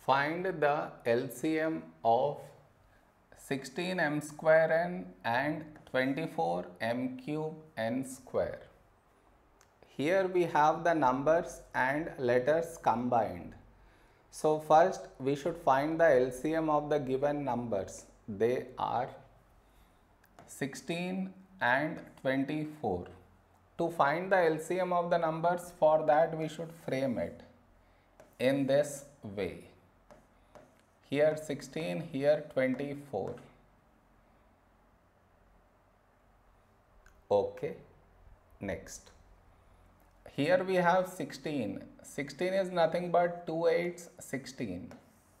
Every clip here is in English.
Find the LCM of 16m square n and 24m cube n square. Here we have the numbers and letters combined. So first we should find the LCM of the given numbers. They are 16 and 24. To find the LCM of the numbers, for that we should frame it in this way. Here 16, here 24. Okay, next. Here we have 16. 16 is nothing but 2 8s 16.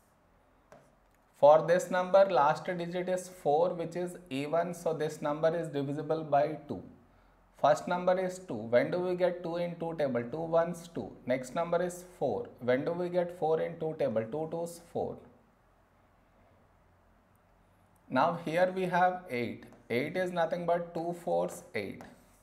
For this number, last digit is 4, which is even, so this number is divisible by 2. First number is 2. When do we get 2 in 2 table? 2 ones 2. Next number is 4. When do we get 4 in 2 table? 2 twos 4. Now here we have 8. 8 is nothing but 2 4s 8.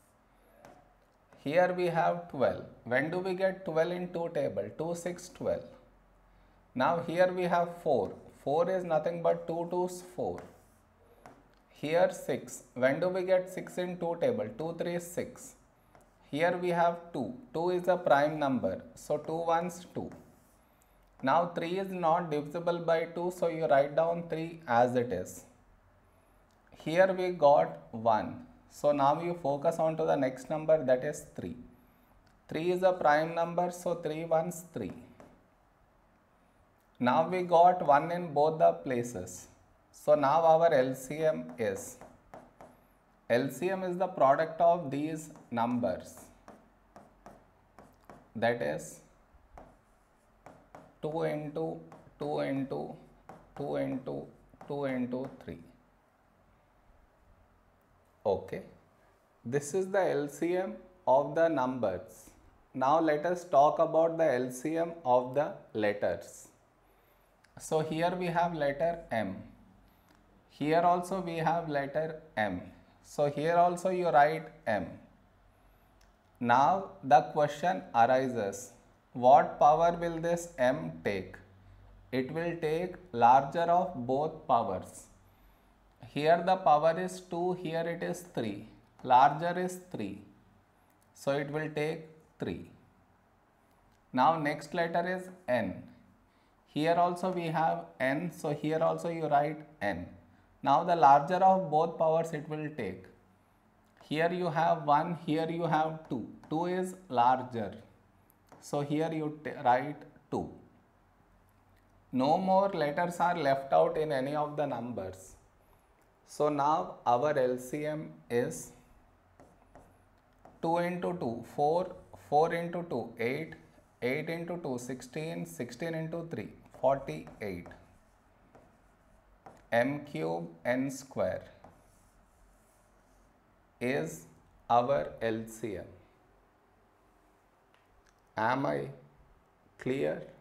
Here we have 12. When do we get 12 in 2 table? 2 6 12. Now here we have 4. 4 is nothing but 2 2s 4. Here 6. When do we get 6 in 2 table? 2 3 6. Here we have 2. 2 is a prime number. So 2 ones 2. Now 3 is not divisible by 2. So you write down 3 as it is. Here we got 1. So now you focus on to the next number, that is 3. 3 is a prime number. So 3 ones 3. Now we got 1 in both the places. So now our LCM is the product of these numbers, that is 2 into 2 into 2 into 2 into 3. Okay, this is the LCM of the numbers. Now let us talk about the LCM of the letters. So here we have letter M. Here also we have letter M. So here also you write M. Now the question arises, what power will this M take? It will take larger of both powers. Here the power is 2, here it is 3. Larger is 3. So it will take 3. Now next letter is N. Here also we have N, so here also you write N. Now the larger of both powers it will take. Here you have 1, here you have 2. 2 is larger. So here you write 2. No more letters are left out in any of the numbers. So now our LCM is 2 into 2, 4, 4 into 2, 8, 8 into 2, 16, 16 into 3, 48. M cube n square is our LCM. Am I clear?